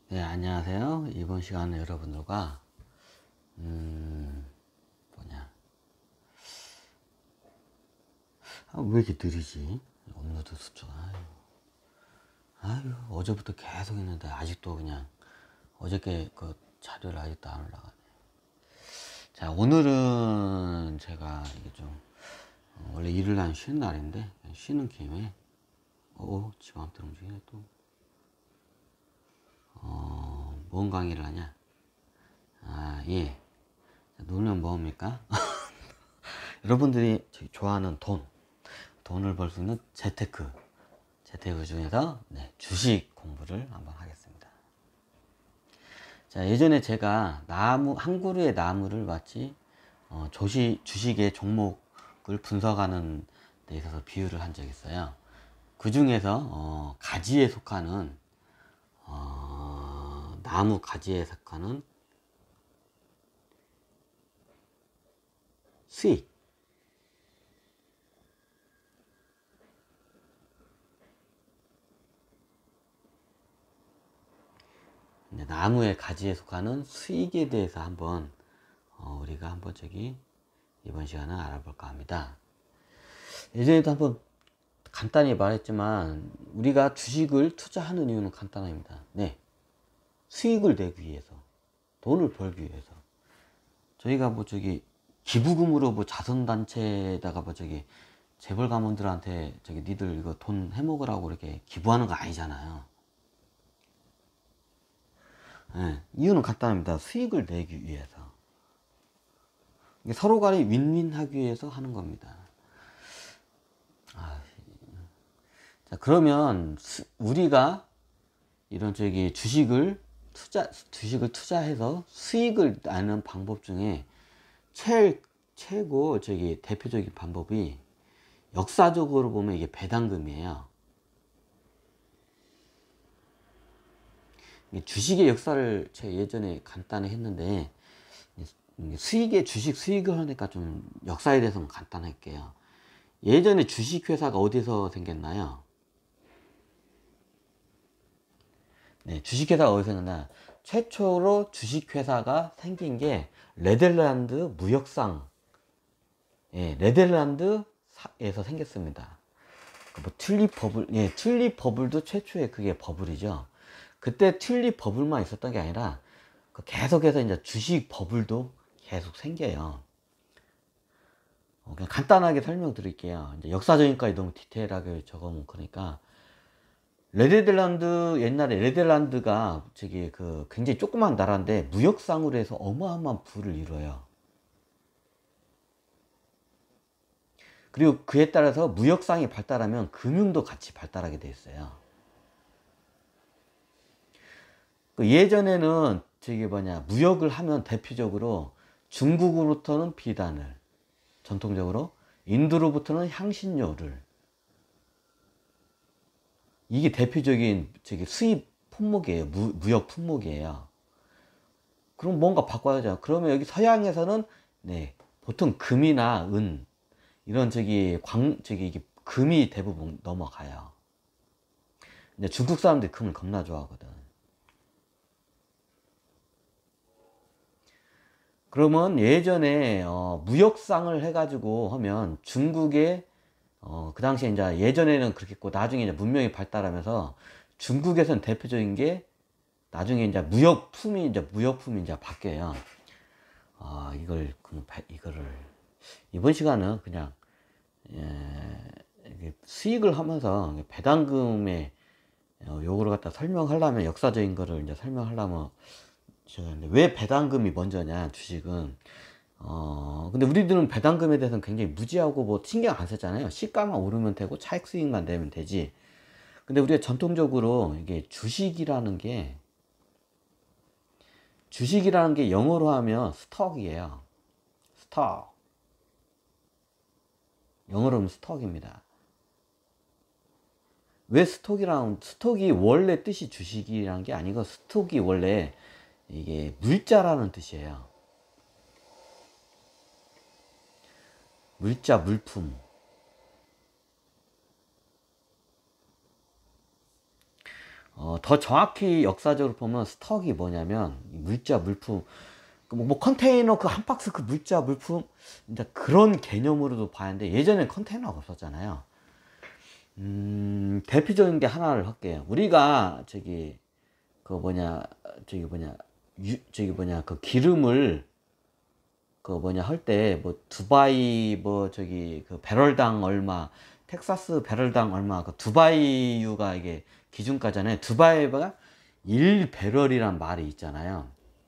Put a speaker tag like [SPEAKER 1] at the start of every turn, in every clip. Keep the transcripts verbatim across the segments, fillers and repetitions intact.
[SPEAKER 1] 네, 안녕하세요. 이번 시간에 여러분들과 음 뭐냐 아, 왜 이렇게 느리지? 업로드 속도가. 아유, 아유, 어제부터 계속 했는데 아직도 그냥 어저께 그 자료를 아직도 안 올라가네. 자, 오늘은 제가 이게 좀 어, 원래 일을 난 쉬는 날인데 쉬는 김에 오 지금 아무튼 움직이네 또. 어, 뭔 강의를 하냐? 아, 예. 놀면 뭐합니까? 여러분들이 좋아하는 돈, 돈을 벌 수 있는 재테크, 재테크 중에서 네, 주식 공부를 한번 하겠습니다. 자, 예전에 제가 나무, 한 그루의 나무를 마치 어, 조시, 주식의 종목을 분석하는 데 있어서 비유를 한 적이 있어요. 그 중에서 어, 가지에 속하는 어, 나무 가지에 속하는 수익, 나무의 가지에 속하는 수익에 대해서 한번 어, 우리가 한번 저기 이번 시간은 알아볼까 합니다. 예전에도 한번 간단히 말했지만 우리가 주식을 투자하는 이유는 간단합니다. 네, 수익을 내기 위해서, 돈을 벌기 위해서. 저희가 뭐 저기 기부금으로 뭐 자선단체에다가 뭐 저기 재벌 가문들한테 저기 니들 이거 돈 해먹으라고 이렇게 기부하는 거 아니잖아요. 네, 이유는 간단합니다. 수익을 내기 위해서. 서로 간에 윈윈하기 위해서 하는 겁니다. 아, 자, 그러면 수, 우리가 이런 저기 주식을 투자 주식을 투자해서 수익을 내는 방법 중에 최 최고 저기 대표적인 방법이 역사적으로 보면 이게 배당금이에요. 주식의 역사를 제가 예전에 간단히 했는데 수익의 주식 수익을 하니까 좀 역사에 대해서 간단할게요. 예전에 주식회사가 어디서 생겼나요? 네, 주식회사가 어디서 생겼나? 최초로 주식회사가 생긴 게 네덜란드 무역상, 예, 네덜란드에서 생겼습니다. 뭐 튤립 버블, 예, 튤립 버블도 최초의 그게 버블이죠. 그때 튤립 버블만 있었던 게 아니라 계속해서 이제 주식 버블도 계속 생겨요. 어, 그냥 간단하게 설명드릴게요. 이제 역사적인까지 너무 디테일하게 적어놓은 거니까. 네덜란드, 옛날에 네덜란드가 저기 그 굉장히 조그만 나라인데 무역상으로 해서 어마어마한 부를 이뤄요. 그리고 그에 따라서 무역상이 발달하면 금융도 같이 발달하게 돼 있어요. 그 예전에는 저기 뭐냐 무역을 하면 대표적으로 중국으로부터는 비단을, 전통적으로 인도로부터는 향신료를, 이게 대표적인 저기 수입 품목이에요. 무, 무역 품목이에요. 그럼 뭔가 바꿔야죠. 그러면 여기 서양에서는 네, 보통 금이나 은 이런 저기 광 저기 이게 금이 대부분 넘어가요. 근데 중국 사람들이 금을 겁나 좋아하거든. 그러면 예전에 어, 무역상을 해가지고 하면 중국의 어, 그 당시에 이제 예전에는 그렇게 했고 나중에 이제 문명이 발달하면서 중국에서는 대표적인 게 나중에 이제 무역품이 이제 무역품이 이제 바뀌어요. 아, 이걸 이거를 이번 시간은 그냥 예, 수익을 하면서 배당금의 어, 요거를 갖다 설명하려면 역사적인 거를 이제 설명하려면 제가 왜 배당금이 먼저냐 주식은 어 근데 우리들은 배당금에 대해서는 굉장히 무지하고 뭐 신경 안 썼잖아요. 시가만 오르면 되고 차익 수익만 내면 되지. 근데 우리가 전통적으로 이게 주식이라는 게 주식이라는 게 영어로 하면 스톡이에요. 스톡. 영어로 하면 스톡입니다. 왜 스톡이랑 스톡이 원래 뜻이 주식이라는 게 아니고 스톡이 원래 이게 물자라는 뜻이에요. 물자, 물품. 어, 더 정확히 역사적으로 보면 스톡이 뭐냐면 물자 물품 뭐, 뭐 컨테이너 그 한 박스 그 물자 물품 이제 그런 개념으로도 봐야 하는데 예전에 컨테이너가 없었잖아요. 음, 대표적인 게 하나를 할게요. 우리가 저기 그 뭐냐 저기 뭐냐 유, 저기 뭐냐 그 기름을 그 뭐냐 할 때 뭐 두바이 뭐 저기 그 배럴당 얼마 텍사스 배럴당 얼마 그 두바이유가 이게 기준가잖아요. 두바이가 일 배럴이란 말이 있잖아요.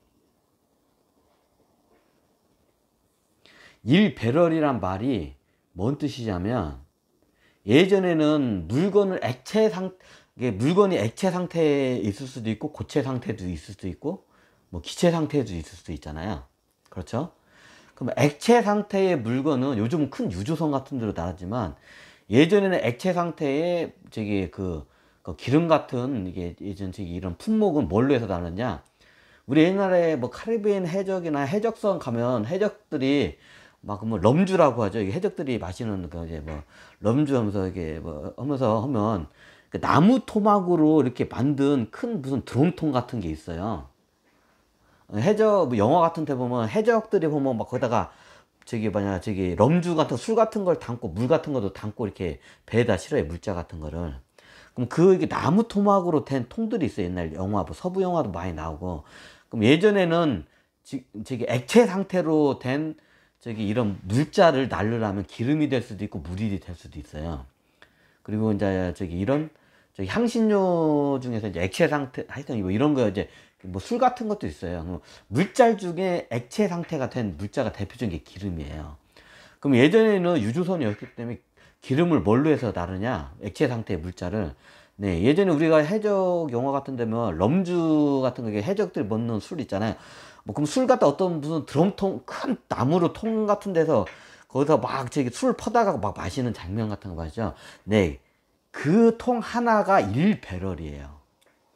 [SPEAKER 1] 일 배럴이란 말이 뭔 뜻이냐면 예전에는 물건을 액체 상 물건이 액체 상태에 있을 수도 있고 고체 상태도 있을 수도 있고 뭐 기체 상태도 있을 수도 있잖아요. 그렇죠? 그럼 액체 상태의 물건은 요즘은 큰 유조선 같은 데로 나왔지만 예전에는 액체 상태의 저기 그, 그 기름 같은 이게 예전 저기 이런 품목은 뭘로 해서 나느냐? 우리 옛날에 뭐 카리비안 해적이나 해적선 가면 해적들이 막 뭐 럼주라고 하죠. 이게 해적들이 마시는 그 이제 뭐 럼주 하면서 이게 뭐 하면서 하면 그 나무 토막으로 이렇게 만든 큰 무슨 드럼통 같은 게 있어요. 해적 뭐 영화 같은 데 보면 해적들이 보면 막 거기다가 저기 뭐냐 저기 럼주 같은 술 같은 걸 담고 물 같은 것도 담고 이렇게 배에다 실어요. 물자 같은 거를. 그럼 그 이게 나무 토막으로 된 통들이 있어요. 옛날 영화 뭐 서부 영화도 많이 나오고. 그럼 예전에는 지, 저기 액체 상태로 된 저기 이런 물자를 날르려면 기름이 될 수도 있고 물이 될 수도 있어요. 그리고 이제 저기 이런 저기 향신료 중에서 이제 액체 상태 하여튼 뭐 이런 거 이제 뭐 술 같은 것도 있어요. 물자 중에 액체 상태가 된 물자가 대표적인 게 기름이에요. 그럼 예전에는 유조선이었기 때문에 기름을 뭘로 해서 나르냐? 액체 상태의 물자를. 네, 예전에 우리가 해적 영화 같은 데면 럼주 같은 거 해적들이 먹는 술 있잖아요. 뭐 그럼 술 갖다 어떤 무슨 드럼통 큰 나무로 통 같은 데서 거기서 막 저기 술 퍼다가 막 마시는 장면 같은 거 봤죠? 네, 그 통 하나가 일 배럴이에요.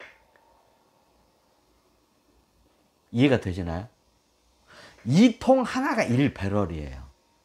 [SPEAKER 1] 이해가 되시나요? 이 통 하나가 일 배럴이에요.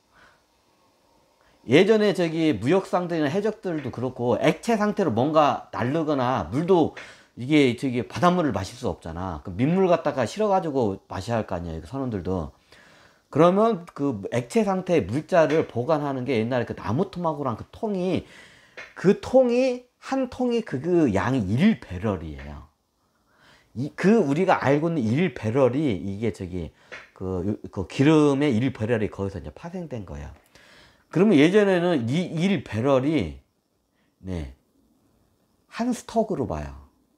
[SPEAKER 1] 예전에 저기 무역상들이나 해적들도 그렇고 액체 상태로 뭔가 날르거나 물도 이게 저기 바닷물을 마실 수 없잖아. 그 민물 갖다가 실어가지고 마셔야 할 거 아니에요. 선원들도. 그러면 그 액체 상태의 물자를 보관하는 게 옛날에 그 나무 토막으로 한 그 통이 그 통이 한 통이 그, 그 양이 일 배럴이에요. 이, 그 우리가 알고 있는 일 배럴이 이게 저기 그, 그 기름의 일 배럴이 거기서 이제 파생된 거예요. 그러면 예전에는 이 일 배럴이 네, 한 스톡으로 봐요.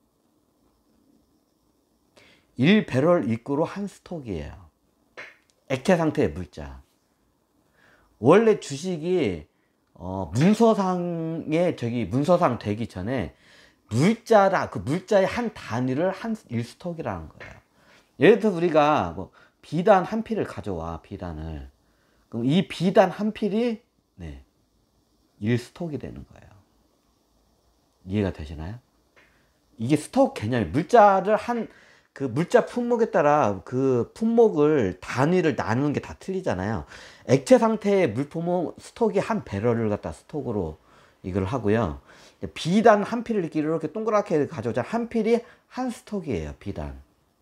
[SPEAKER 1] 일 배럴 이꼬로 한 스톡이에요. 액체 상태의 물자. 원래 주식이 어, 문서상에 저기 문서상 되기 전에 물자라 그 물자의 한 단위를 한 일 스톡이라는 거예요. 예를 들어 우리가 뭐 비단 한 필을 가져와 비단을 그럼 이 비단 한 필이 네, 일 스톡이 되는 거예요. 이해가 되시나요? 이게 스톡 개념이 물자를 한 그 물자 품목에 따라 그 품목을 단위를 나누는 게 다 틀리잖아요. 액체 상태의 물품은 스톡이 한 배럴을 갖다 스톡으로 이걸 하고요. 비단 한 필을 이렇게 동그랗게 가져오자 한 필이 한 스톡이에요. 비단.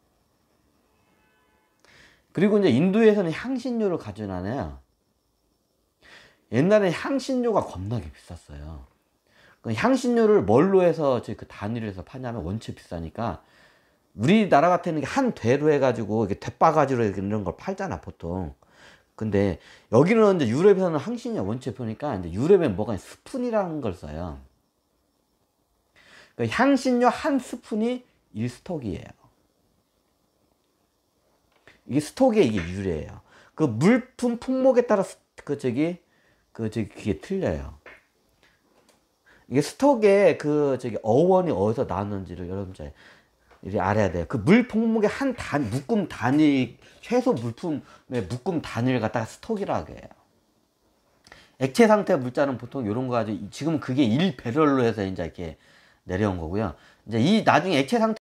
[SPEAKER 1] 그리고 이제 인도에서는 향신료를 가져나네요. 옛날에 향신료가 겁나게 비쌌어요. 그 향신료를 뭘로 해서 그 단위로 해서 파냐면 원체 비싸니까 우리나라 같은 게 한 대로 해가지고 이렇게 대바가지로 이런 걸 팔잖아 보통. 근데 여기는 이제 유럽에서는 향신료 원체 보니까 이제 유럽엔 뭐가 스푼이라는 걸 써요. 그러니까 향신료 한 스푼이 일 스톡이에요. 이게 스톡의 이게 유래예요. 그 물품 품목에 따라 그 저기 그 저기 그게 틀려요. 이게 스톡의 그 저기 어원이 어디서 나왔는지를 여러분 잘 이제 알아야 돼요. 그 물 품목의 한 단 묶음 단위 최소 물품의 묶음 단위를 갖다가 스톡이라고 해요. 액체 상태 물자는 보통 이런 거 가지고 지금 그게 일 배럴로 해서 이제 이렇게 내려온 거고요. 이제 이 나중에 액체 상태